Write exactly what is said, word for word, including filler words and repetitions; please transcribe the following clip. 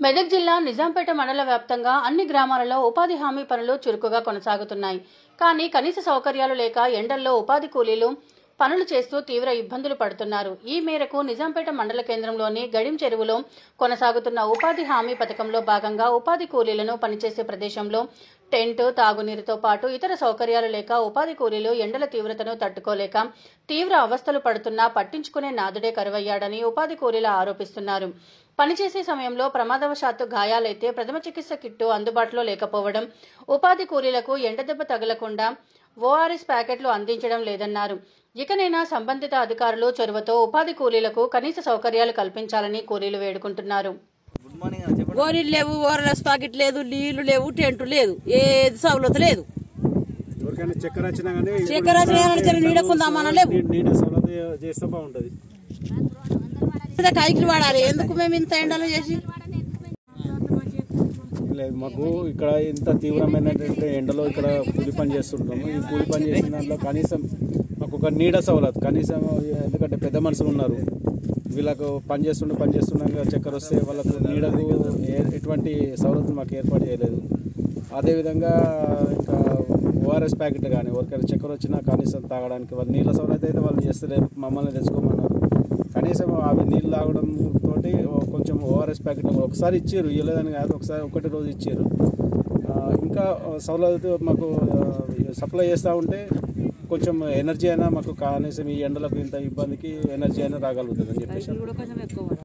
మెదక్ జిల్లా నిజాంపేట మండల వ్యాప్తంగా అన్ని గ్రామాలలో ఉపాధి హామీ పనులు చురుకుగా కొనసాగుతున్నాయి. కానీ కనీస సౌకర్యాలు లేక ఎండల్లో ఉపాధి కూలీలు పనులు చేస్తూ తీవ్ర ఇబ్బందులు పడుతున్నారు. ఈ మేరకు నిజాంపేట మండల కేంద్రంలోని గడిం చెరువులో కొనసాగుతున్న ఉపాధి హామీ పథకంలో భాగంగా ఉపాధి కూలీలను పనిచేసే ప్రదేశంలో టెంట్, తాగునీరుతో పాటు ఇతర సౌకర్యాలు లేక ఉపాధి కూలీలు ఎండల తీవ్రతను తట్టుకోలేక తీవ్ర అవస్థలు పడుతున్నా పట్టించుకునే నాదుడే కరువయ్యాడని ఉపాధి కూలీలు ఆరోపిస్తున్నారు. పనిచేసే సమయంలో ప్రమాదవశాత్తు గాయాలైతే ప్రథమ చికిత్స కిట్టు అందుబాటులో లేకపోవడం, ఉపాధి కూలీలకు ఎండదెబ్బ తగలకుండా ఓఆర్ఎస్ ప్యాకెట్లు అందించడం లేదన్నారు. ఇకనైనా సంబంధిత అధికారులు చొరవతో ఉపాధి కూలీలకు కనీస సౌకర్యాలు కల్పించాలని కూలీలు వేడుకుంటున్నారు. గోరీలు లేవు, ఓఆర్ఎస్ ప్యాకెట్ లేదు, నీళ్లు లేవు, టెంట్ లేదు, ఏది సౌలత లేదు. చక్కెర వచ్చినా చక్కెర నీడకుందామన్నా లేవు. కైకిలు వాడాలి. ఎందుకు మేము ఇంత ఎండలు చేసి లేదు. మాకు ఇక్కడ ఇంత తీవ్రమైనటువంటి ఎండలో ఇక్కడ కూలి పని చేస్తుంటాము. ఈ కూలి పని చేసిన దాంట్లో కనీసం మాకు ఒక నీడ సవలతు కనీసం, ఎందుకంటే పెద్ద మనుషులు ఉన్నారు, వీళ్ళకు పని చేస్తుండే పని చేస్తుండగా చక్కెర వస్తే వాళ్ళకు నీడకు ఎటువంటి సవలతు మాకు ఏర్పాటు చేయలేదు. అదేవిధంగా ఇంకా ఓఆర్ఎస్ ప్యాకెట్ కానీ ఎవరికైనా చక్కెర వచ్చినా కనీసం తాగడానికి వాళ్ళు నీళ్ళ సవలత అయితే వాళ్ళు చేస్తలేరు. మమ్మల్ని తెచ్చుకోమన్నారు. కనీసం అవి నీళ్ళు తాగడం తోటి కొంచెం ఓఆర్ఎస్ ప్యాకెట్ ఒకసారి ఇచ్చారు, ఇవ్వలేదని కాదు, ఒకసారి ఒకటి రోజు ఇచ్చారు. ఇంకా సౌలభ్యత మాకు సప్లై చేస్తూ ఉంటే కొంచెం ఎనర్జీ అయినా మాకు కనీసం ఈ ఎండలకు ఇంత ఇబ్బందికి ఎనర్జీ అయినా రాగలుగుతుంది అని చెప్పేసి